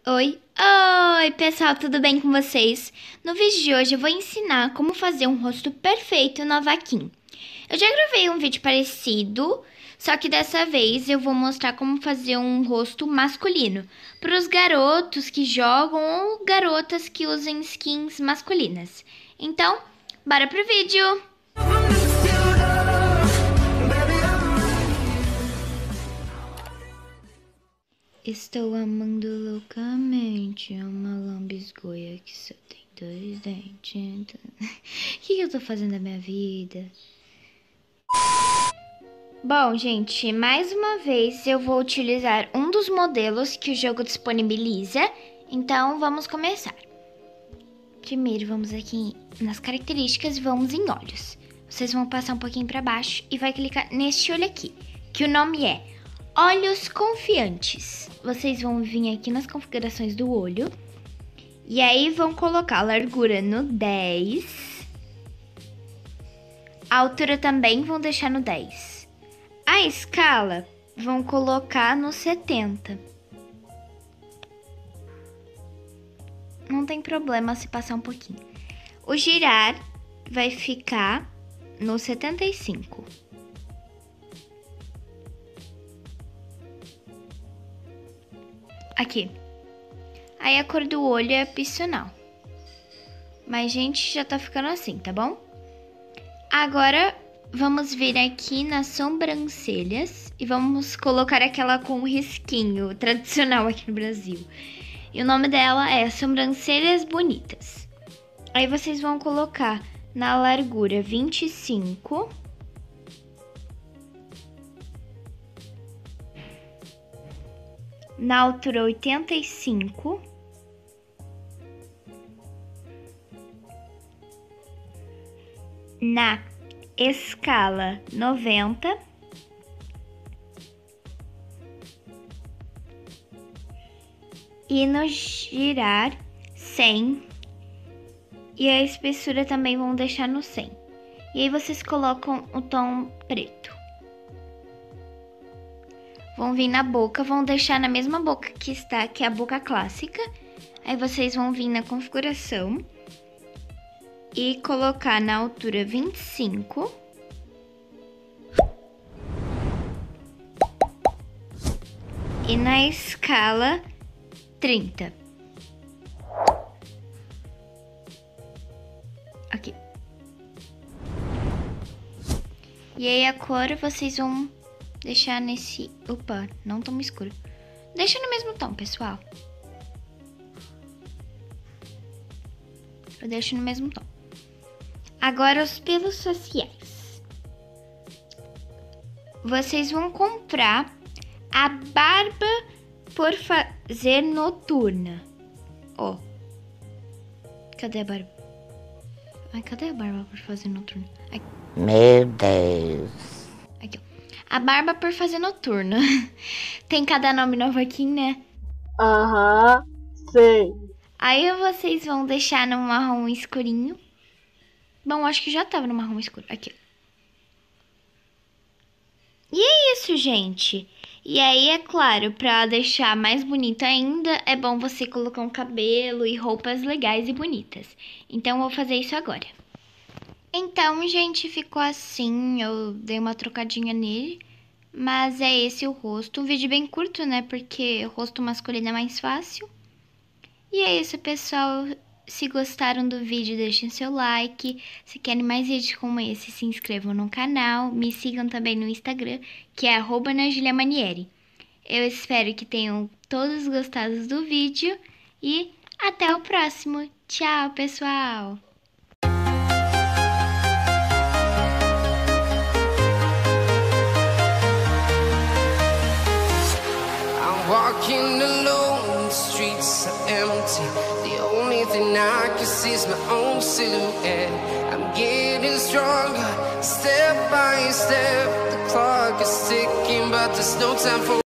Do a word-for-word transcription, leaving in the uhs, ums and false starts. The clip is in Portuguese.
Oi, oi pessoal, tudo bem com vocês? No vídeo de hoje eu vou ensinar como fazer um rosto perfeito no Avaquim. Eu já gravei um vídeo parecido, só que dessa vez eu vou mostrar como fazer um rosto masculino para os garotos que jogam ou garotas que usam skins masculinas. Então, bora pro vídeo! Estou amando loucamente uma lambisgoia que só tem dois dentes. O que eu tô fazendo da minha vida? Bom, gente, mais uma vez eu vou utilizar um dos modelos que o jogo disponibiliza. Então, vamos começar. Primeiro, vamos aqui nas características e vamos em olhos. Vocês vão passar um pouquinho para baixo e vai clicar neste olho aqui, que o nome é Olhos Confiantes. Vocês vão vir aqui nas configurações do olho. E aí vão colocar a largura no dez. A altura também vão deixar no dez. A escala vão colocar no setenta. Não tem problema se passar um pouquinho. O girar vai ficar no setenta e cinco. Aqui. Aí a cor do olho é opcional. Mas, gente, já tá ficando assim, tá bom? Agora, vamos vir aqui nas sobrancelhas e vamos colocar aquela com risquinho tradicional aqui no Brasil. E o nome dela é Sobrancelhas Bonitas. Aí vocês vão colocar na largura vinte e cinco. Na altura oitenta e cinco. Na escala noventa. E no girar cem. E a espessura também vão deixar no cem. E aí vocês colocam o tom preto. Vão vir na boca, vão deixar na mesma boca que está, que é a boca clássica. Aí vocês vão vir na configuração e colocar na altura vinte e cinco. E na escala trinta. Aqui. E aí a cor vocês vão deixar nesse... Opa, não tão escuro. Deixa no mesmo tom, pessoal. Eu deixo no mesmo tom. Agora, os pelos faciais. Vocês vão comprar a barba por fazer noturna. Ó. Cadê a barba? Ai, cadê a barba por fazer noturna? Aqui. Meu Deus. Aqui, ó. A barba por fazer noturna. Tem cada nome novo aqui, né? Aham, sei. Aí vocês vão deixar no marrom escurinho. Bom, acho que já tava no marrom escuro. Aqui. E é isso, gente. E aí, é claro, pra deixar mais bonito ainda, é bom você colocar um cabelo e roupas legais e bonitas. Então, eu vou fazer isso agora. Então, gente, ficou assim, eu dei uma trocadinha nele, mas é esse o rosto. Um vídeo bem curto, né, porque o rosto masculino é mais fácil. E é isso, pessoal. Se gostaram do vídeo, deixem seu like. Se querem mais vídeos como esse, se inscrevam no canal. Me sigam também no Instagram, que é arroba ana julia manieri. Eu espero que tenham todos gostado do vídeo e até o próximo. Tchau, pessoal! Walking alone, the streets are empty. The only thing I can see is my own silhouette. I'm getting stronger, step by step. The clock is ticking, but there's no time for